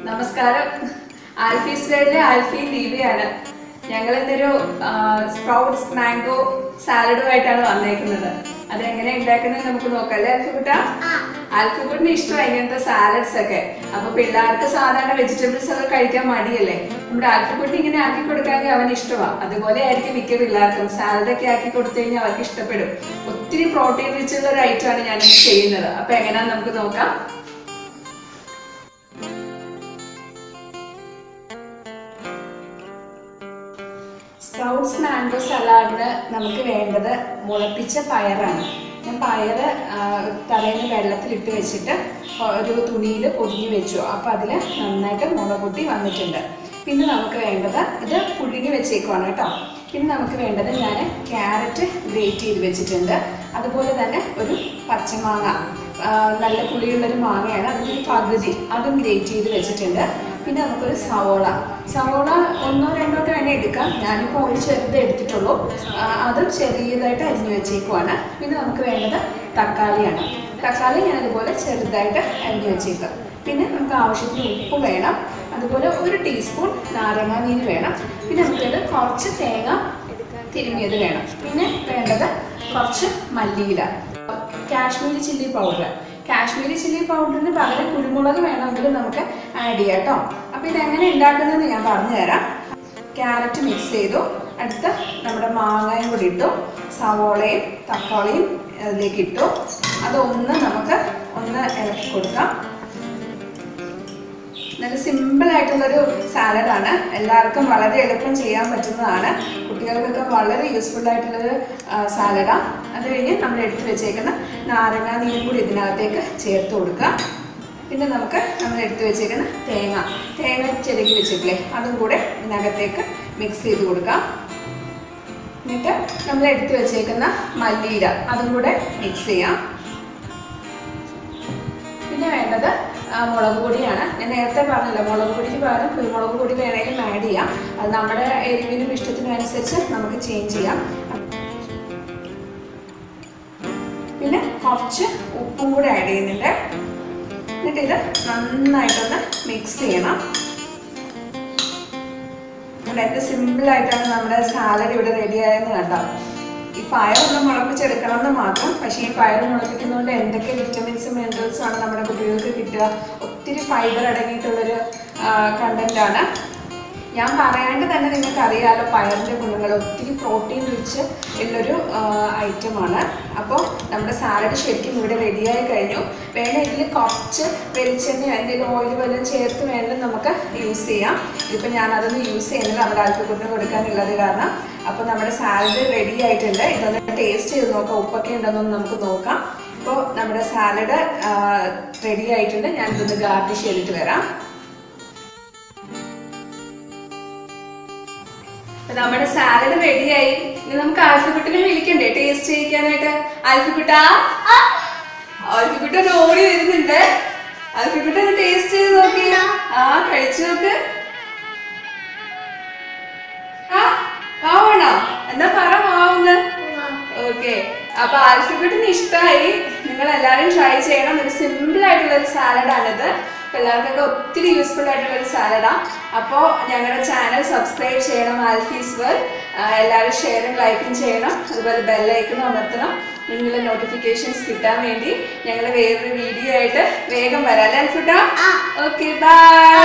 നമസ്കാരം. ആൽഫീസ് വേൾഡിലെ ആൽഫിയും ദീപയാണ്. ഞങ്ങൾ ഇന്നൊരു സ്പ്രൗട്ട്സ് മാംഗോ സാലഡുമായിട്ടാണ് വന്നേക്കുന്നത്. അതെങ്ങനെ ഉണ്ടാക്കുന്നത് നമുക്ക് നോക്കാം അല്ലേ ആൽഫിക്കുട്ട? ആൽഫിക്കുട്ടിന് ഇഷ്ടമാണ് ഇങ്ങനത്തെ സാലഡ്സ് ഒക്കെ. അപ്പൊ പിള്ളേർക്ക് സാധാരണ വെജിറ്റബിൾസ് ഒക്കെ കഴിക്കാൻ മടിയല്ലേ. നമ്മുടെ ആൽഫിക്കുട്ടി ഇങ്ങനെ ആക്കി കൊടുക്കാമെങ്കിൽ അവന് ഇഷ്ടമാണ്. അതുപോലെ ആയിരിക്കും മിക്ക പിള്ളേർക്കും സാലഡൊക്കെ ആക്കി കൊടുത്തു കഴിഞ്ഞാൽ അവർക്ക് ഇഷ്ടപ്പെടും. ഒത്തിരി പ്രോട്ടീൻ റിച്ചുള്ള ഒരു ഐറ്റമാണ് ഞാൻ ചെയ്യുന്നത്. അപ്പൊ എങ്ങനെയാന്ന് നമുക്ക് നോക്കാം. സ്പ്രൗട്ട്സ് മാംഗോ സലാഡിന് നമുക്ക് വേണ്ടത് മുളപ്പിച്ച പയറാണ്. ഞാൻ പയറ് തലേന്ന് വെള്ളത്തിലിട്ട് വെച്ചിട്ട് ഒരു തുണിയിൽ പൊതിഞ്ഞ് വെച്ചു. അപ്പോൾ അതിൽ നന്നായിട്ട് മുള പൊട്ടി വന്നിട്ടുണ്ട്. പിന്നെ നമുക്ക് വേണ്ടത് ഇത് പുഴുങ്ങി വെച്ചേക്കുവാണ് കേട്ടോ. പിന്നെ നമുക്ക് വേണ്ടത് ഞാൻ ക്യാരറ്റ് ഗ്രേറ്റ് ചെയ്ത് വെച്ചിട്ടുണ്ട്. അതുപോലെ തന്നെ ഒരു പച്ചമാങ്ങ, നല്ല പുളിയുള്ളൊരു മാങ്ങയാണ്, അതിൻ്റെ പകുതി അതും ഗ്രേറ്റ് ചെയ്ത് വെച്ചിട്ടുണ്ട്. പിന്നെ നമുക്കൊരു സവോള ഒന്നോ രണ്ടോ ഒക്കെ വേണേൽ എടുക്കാം. ഞാനിപ്പോൾ ഒരു ചെറുത് എടുത്തിട്ടുള്ളൂ. അതും ചെറിയതായിട്ട് അരിഞ്ഞ് വെച്ചേക്കുവാണ്. പിന്നെ നമുക്ക് വേണ്ടത് തക്കാളിയാണ്. തക്കാളി ഞാൻ അതുപോലെ ചെറുതായിട്ട് അരിഞ്ഞ് വെച്ചേക്കാം. പിന്നെ നമുക്ക് ആവശ്യത്തിന് ഉപ്പ് വേണം. അതുപോലെ 1 ടീസ്പൂൺ നാരങ്ങാനീര് വേണം. പിന്നെ നമുക്കത് കുറച്ച് തേങ്ങ തിരുമ്മിയത് വേണം. പിന്നെ വേണ്ടത് കുറച്ച് മല്ലിയില, കാശ്മീരി ചില്ലി പൗഡറിന് പകരം കുരുമുളക് വേണമെങ്കിൽ നമുക്ക് ആഡ് ചെയ്യാം കേട്ടോ. അപ്പോൾ ഇതെങ്ങനെ ഉണ്ടാക്കുന്നതെന്ന് ഞാൻ പറഞ്ഞു തരാം. ക്യാരറ്റ് മിക്സ് ചെയ്തു, അടുത്ത നമ്മുടെ മാങ്ങയും കൂടി ഇട്ടു, സവോളയും തക്കാളിയും അതിലേക്ക് ഇട്ടു. അതൊന്ന് നമുക്ക് ഇളക്കി കൊടുക്കാം. നല്ല സിമ്പിളായിട്ടുള്ളൊരു സാലഡാണ്. എല്ലാവർക്കും വളരെ എളുപ്പം ചെയ്യാൻ പറ്റുന്നതാണ്. കുട്ടികൾക്കൊക്കെ വളരെ യൂസ്ഫുൾ ആയിട്ടുള്ളൊരു സാലഡാണ്. അത് കഴിഞ്ഞ് നമ്മൾ എടുത്ത് വെച്ചേക്കുന്ന നാരങ്ങാ നീരും കൂടി ഇതിനകത്തേക്ക് ചേർത്ത് കൊടുക്കുക. പിന്നെ നമുക്ക് നമ്മൾ എടുത്ത് വെച്ചേക്കുന്ന തേങ്ങ ചെറുക്കി വെച്ചിട്ടില്ലേ, അതും കൂടെ ഇതിനകത്തേക്ക് മിക്സ് ചെയ്ത് കൊടുക്കാം. എന്നിട്ട് നമ്മൾ എടുത്ത് വെച്ചേക്കുന്ന മല്ലിയില അതും കൂടെ മിക്സ് ചെയ്യാം. പിന്നെ വേണ്ടത് മുളക് പൊടിയാണ്. ഞാൻ നേരത്തെ പറഞ്ഞല്ലോ, മുളക് പൊടിക്ക് പകരം കുരുമുളക് പൊടി വേണമെങ്കിലും ആഡ് ചെയ്യാം. അത് നമ്മുടെ എരിവിനും ഇഷ്ടത്തിനും അനുസരിച്ച് നമുക്ക് ചേഞ്ച് ചെയ്യാം. പിന്നെ കുറച്ച് ഉപ്പും കൂടെ ആഡ് ചെയ്യുന്നുണ്ട്. എന്നിട്ട് ഇത് നന്നായിട്ടൊന്ന് മിക്സ് ചെയ്യണം. വളരെ സിമ്പിളായിട്ടാണ് നമ്മുടെ സാലഡ് ഇവിടെ റെഡി ആയെന്ന് കണ്ടോ. ഈ പയറൊന്ന് മുളപ്പിച്ചെടുക്കണം എന്ന് മാത്രം. പക്ഷേ ഈ പയർ മുളപ്പിക്കുന്നതുകൊണ്ട് എന്തൊക്കെ വിറ്റമിൻസും മിനറൽസും ആണ് നമ്മുടെ കുട്ടികൾക്ക് കിട്ടുക. ഒത്തിരി ഫൈബർ അടങ്ങിയിട്ടുള്ളൊരു കണ്ടന്റാണ്. ഞാൻ പറയാണ്ട് തന്നെ നിങ്ങൾക്ക് അറിയാമല്ലോ പയറിൻ്റെ ഗുണങ്ങൾ. ഒത്തിരി പ്രോട്ടീൻ റിച്ച് ഉള്ളൊരു ഐറ്റമാണ്. അപ്പോൾ നമ്മുടെ സാലഡ് ശരിക്കും ഇവിടെ റെഡിയായി കഴിഞ്ഞു. വേണമെങ്കിൽ കുറച്ച് വെളിച്ചെണ്ണ എന്തെങ്കിലും ഓയിൽ വല്ലതും ചേർത്ത് വേണമെങ്കിൽ നമുക്ക് യൂസ് ചെയ്യാം. ഇപ്പം ഞാനതൊന്നും യൂസ് ചെയ്യുന്നില്ല, നമ്മുടെ ആൽഫിക്കുട്ടിന് കൊടുക്കാനുള്ളത് കാരണം. അപ്പോൾ നമ്മുടെ സാലഡ് റെഡി ആയിട്ടുണ്ട്. ഇതൊന്ന് ടേസ്റ്റ് ചെയ്ത് നോക്കാം, ഉപ്പൊക്കെ ഉണ്ടെന്നൊന്ന് നമുക്ക് നോക്കാം. അപ്പോൾ നമ്മുടെ സാലഡ് റെഡി ആയിട്ടുണ്ട്. ഞാനിതൊന്ന് ഗാർണിഷ് ചെയ്തിട്ട് വരാം. നമ്മുടെ സാലഡ് റെഡിയായി. ഇനി നമുക്ക് ആൽഫിക്കുട്ടിനെ വിളിക്കണ്ടേ ടേസ്റ്റ് ചെയ്യിക്കാനായിട്ട്? ആൽഫിക്കുട്ട ഓടി വരുന്നുണ്ട്. ആൽഫിക്കുട്ട ടേസ്റ്റ് ചെയ്ത് നോക്കി. കഴിച്ചു നോക്ക്. മാവണോ? എന്താ പറ മാവുന്ന്. ഓക്കെ, അപ്പൊ ആൽഫിക്കുട്ടിന് ഇഷ്ടമായി. നിങ്ങൾ എല്ലാവരും ട്രൈ ചെയ്യണം. ഒരു സിമ്പിൾ ആയിട്ടുള്ള ഒരു സാലഡാണിത്. എല്ലാവർക്കൊക്കെ ഒത്തിരി യൂസ്ഫുൾ ആയിട്ടുള്ള ഒരു സാലഡാണ്. അപ്പോൾ ഞങ്ങളുടെ ചാനൽ സബ്സ്ക്രൈബ് ചെയ്യണം, ആൽഫീസ് വേൾഡ്. എല്ലാവരും ഷെയറും ലൈക്കും ചെയ്യണം. അതുപോലെ ബെല്ലൈക്കണും അമർത്തണം. നിങ്ങളുടെ നോട്ടിഫിക്കേഷൻസ് കിട്ടാൻ വേണ്ടി. ഞങ്ങൾ വേറൊരു വീഡിയോ ആയിട്ട് വേഗം വരാം അല്ലേ ആൽഫിക്കുട്ട? Okay, by.